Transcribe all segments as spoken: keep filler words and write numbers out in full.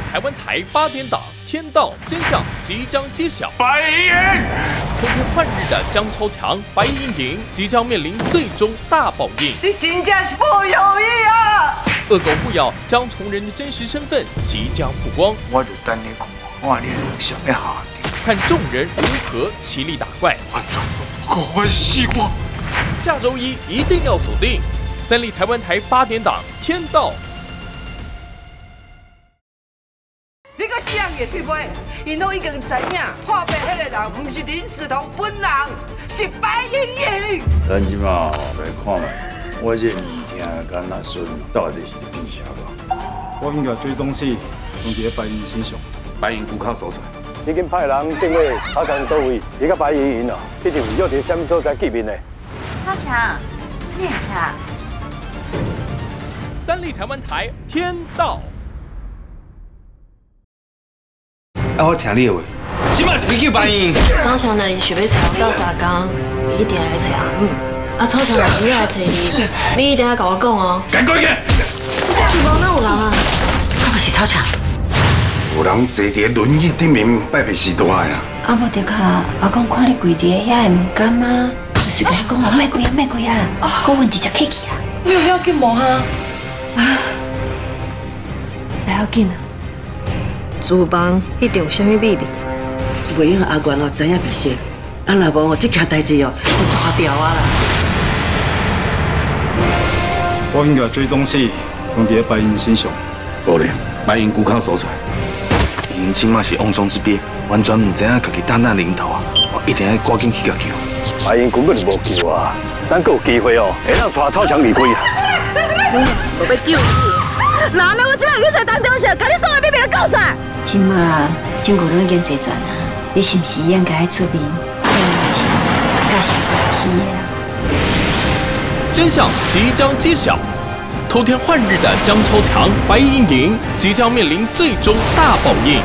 台湾台八点档《天道》真相即将揭晓。 白银， 偷天换日的江超强、白银莹即将面临最终大报应。 你真正是不容易啊！ 恶狗不咬江崇仁的真实身份即将曝光， 我就等你看，看你想要下场。 看众人如何齐力打怪。 反正不够欢喜我。 下周一一定要锁定三立台湾台八点档《天道》。 你个想也去买，因都已经知影，破病迄个人不是林子彤本人，是白莹莹。 咱即马来看卖，我这物件跟阿孙到底是变啥吧？ 我应该追踪器从伫白银身上， 白银骨壳搜出来。 已经派人定位超强到位，伊甲白银莹哦，一定有约伫什么所在见面的。 超强，练强。 三立台湾台《天道》。 啊，我听你的话，即摆你叫白银。 超强呢，想要找我斗相共，一定来找嗯。啊，超强若真要来找你，你一定要甲我讲哦。 赶快去！ 厨房哪有人啊？我不是超强。 有人坐伫轮椅顶面拜别时代啦。 啊，无得卡，阿公看你跪伫遐会唔甘吗？随便讲哦，莫跪啊，莫跪啊，我问直接客气啊。 你有要紧无哈？ 啊，不要紧啊。厨房一定有啥物秘密？ 袂用阿元哦，知影秘密，啊若无哦，这件代志哦，就大条啊啦。 我应该追踪器从伫白银身上。 无咧，白银骨壳搜出来。因即马是瓮中之鳖，完全唔知影家己担哪零头啊！我一定要赶紧去甲救。 白银根本就无救啊，咱阁有机会哦，会让带超强离开啊！ 你若是无要救你，那那我即摆去找当中社，甲你送个秘密告出来。即马经过拢已经坐转啊，你是毋是应该出面骗我钱，甲是白死的？ 真相即将揭晓，偷天换日的江超强、白银莹即将面临最终大报应。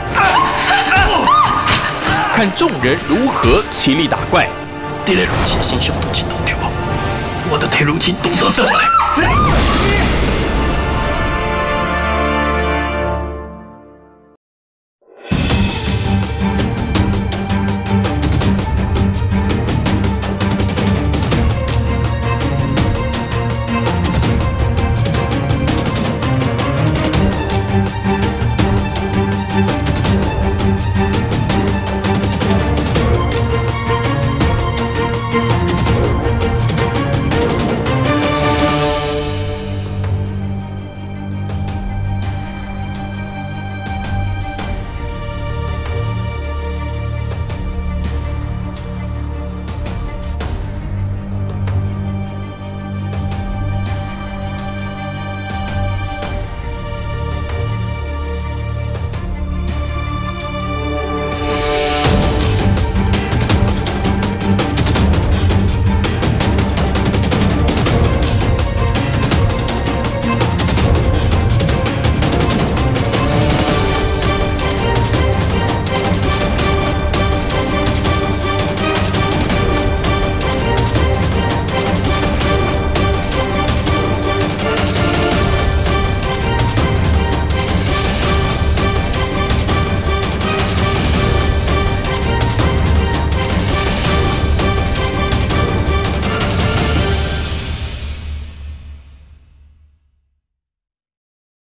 看众人如何齐力打怪。 第二路线先上到一头条，我的铁路器都得等来。